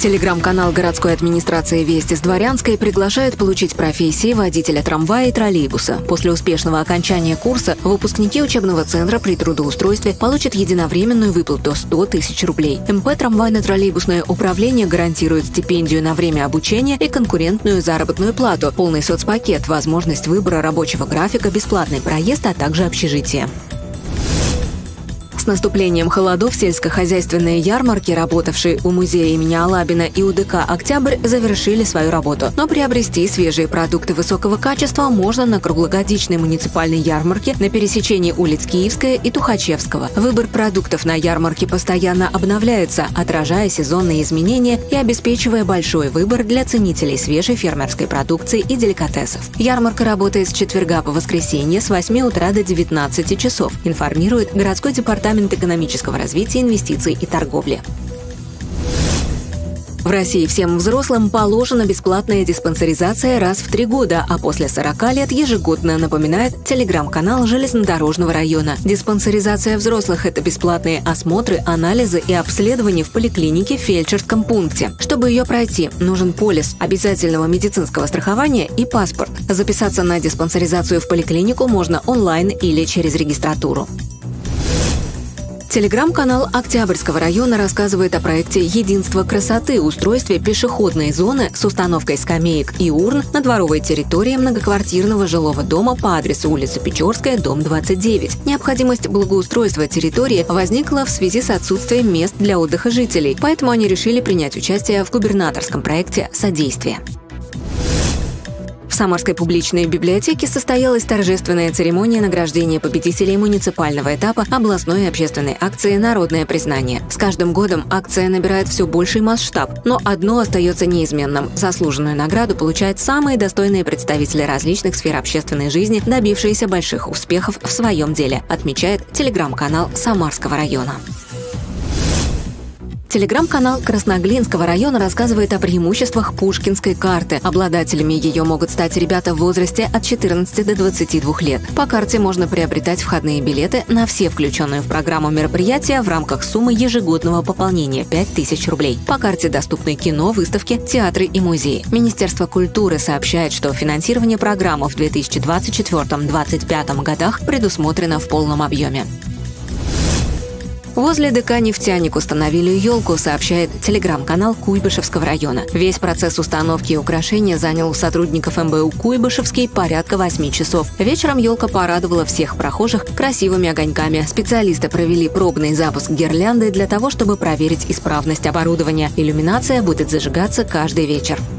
Телеграм-канал городской администрации «Вести с Дворянской» приглашает получить профессии водителя трамвая и троллейбуса. После успешного окончания курса выпускники учебного центра при трудоустройстве получат единовременную выплату 100 тысяч рублей. МП «Трамвайно-троллейбусное управление» гарантирует стипендию на время обучения и конкурентную заработную плату, полный соцпакет, возможность выбора рабочего графика, бесплатный проезд, а также общежитие. С наступлением холодов сельскохозяйственные ярмарки, работавшие у музея имени Алабина и УДК «Октябрь», завершили свою работу. Но приобрести свежие продукты высокого качества можно на круглогодичной муниципальной ярмарке на пересечении улиц Киевская и Тухачевского. Выбор продуктов на ярмарке постоянно обновляется, отражая сезонные изменения и обеспечивая большой выбор для ценителей свежей фермерской продукции и деликатесов. Ярмарка работает с четверга по воскресенье с 8 утра до 19 часов, информирует городской департамент экономического развития, инвестиций и торговли. В России всем взрослым положена бесплатная диспансеризация раз в 3 года, а после 40 лет ежегодно, напоминает телеграм-канал Железнодорожного района. Диспансеризация взрослых – это бесплатные осмотры, анализы и обследования в поликлинике в фельдшерском пункте. Чтобы ее пройти, нужен полис обязательного медицинского страхования и паспорт. Записаться на диспансеризацию в поликлинику можно онлайн или через регистратуру. Телеграм-канал Октябрьского района рассказывает о проекте «Единство красоты» – устройстве пешеходной зоны с установкой скамеек и урн на дворовой территории многоквартирного жилого дома по адресу улица Печорская, дом 29. Необходимость благоустройства территории возникла в связи с отсутствием мест для отдыха жителей, поэтому они решили принять участие в губернаторском проекте «Содействие». В Самарской публичной библиотеке состоялась торжественная церемония награждения победителей муниципального этапа областной общественной акции «Народное признание». С каждым годом акция набирает все больший масштаб, но одно остается неизменным – заслуженную награду получают самые достойные представители различных сфер общественной жизни, добившиеся больших успехов в своем деле, отмечает телеграм-канал Самарского района. Телеграм-канал Красноглинского района рассказывает о преимуществах Пушкинской карты. Обладателями ее могут стать ребята в возрасте от 14 до 22 лет. По карте можно приобретать входные билеты на все включенные в программу мероприятия в рамках суммы ежегодного пополнения 5000 рублей. По карте доступны кино, выставки, театры и музеи. Министерство культуры сообщает, что финансирование программы в 2024-2025 годах предусмотрено в полном объеме. Возле ДК «Нефтяник» установили елку, сообщает телеграм-канал Куйбышевского района. Весь процесс установки и украшения занял у сотрудников МБУ «Куйбышевский» порядка 8 часов. Вечером елка порадовала всех прохожих красивыми огоньками. Специалисты провели пробный запуск гирлянды для того, чтобы проверить исправность оборудования. Иллюминация будет зажигаться каждый вечер.